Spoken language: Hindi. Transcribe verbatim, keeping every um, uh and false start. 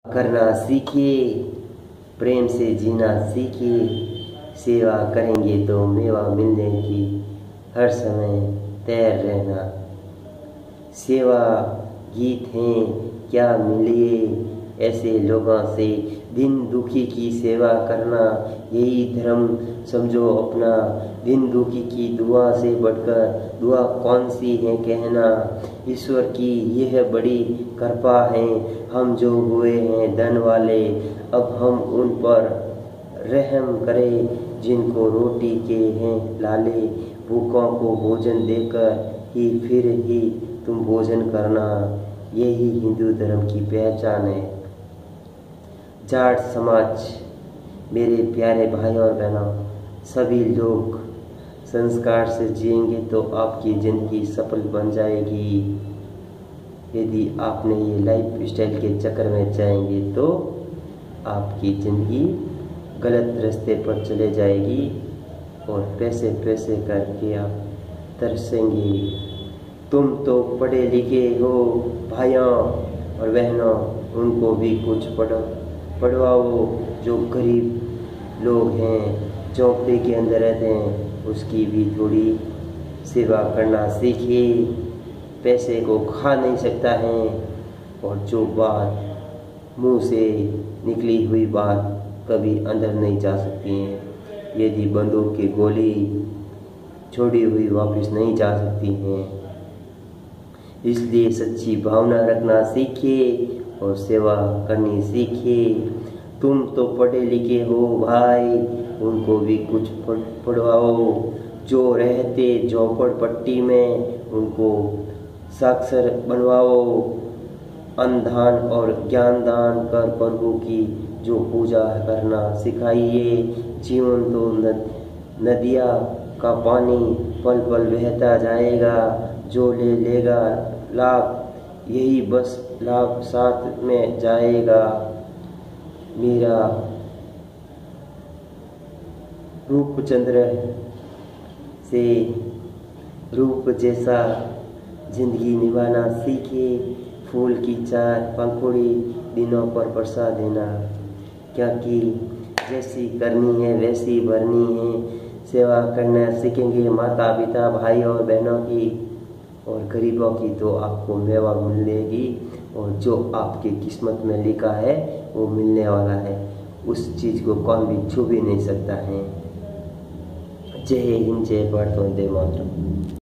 करना सीखिए, प्रेम से जीना सीखिए। सेवा करेंगे तो मेवा मिलने की हर समय तैयार रहना। सेवा गीत हैं क्या मिलिए ऐसे लोगों से, दिन दुखी की सेवा करना यही धर्म समझो अपना। दिन दुखी की दुआ से बढ़कर दुआ कौन सी है कहना। ईश्वर की यह बड़ी कृपा है, हम जो हुए हैं धन वाले, अब हम उन पर रहम करें जिनको रोटी के हैं लाले। भूखों को भोजन देकर ही फिर ही तुम भोजन करना, यही हिंदू धर्म की पहचान है। जाट समाज, मेरे प्यारे भाई और बहनों, सभी लोग संस्कार से जिएंगे तो आपकी ज़िंदगी सफल बन जाएगी। यदि आपने ये लाइफ स्टाइल के चक्कर में जाएंगे तो आपकी ज़िंदगी गलत रास्ते पर चले जाएगी और पैसे पैसे करके आप तरसेंगे। तुम तो पढ़े लिखे हो भाइयों और बहनों, उनको भी कुछ पढ़ो पढ़वाओ। जो गरीब लोग हैं, झोंपड़े के अंदर रहते हैं, उसकी भी थोड़ी सेवा करना सीखिए। पैसे को खा नहीं सकता है और जो बात मुंह से निकली हुई बात कभी अंदर नहीं जा सकती है। यदि बंदूक की गोली छोड़ी हुई वापस नहीं जा सकती हैं। इसलिए सच्ची भावना रखना सीखिए और सेवा करनी सीखिए। तुम तो पढ़े लिखे हो भाई, उनको भी कुछ पढ़वाओ। जो रहते झोपड़पट्टी में, उनको साक्षर बनवाओ। अन्नदान और ज्ञानदान कर प्रभु की जो पूजा करना सिखाइए। जीवन तो नद नदिया का पानी पल पल बहता जाएगा, जो ले लेगा लाभ यही बस लाभ साथ में जाएगा। मेरा रूपचंद्र से रूप जैसा जिंदगी निभाना सीखिए। फूल की चार पंखुड़ी दिनों पर बरसा देना, क्योंकि जैसी करनी है वैसी भरनी है। सेवा करना सीखेंगे माता पिता भाई और बहनों की और गरीबों की, तो आपको मेवा मिलेगी और जो आपकी किस्मत में लिखा है वो मिलने वाला है। उस चीज़ को कौन भी छू भी नहीं सकता है। जय हिंद, जय भारत, वंदे मातरम।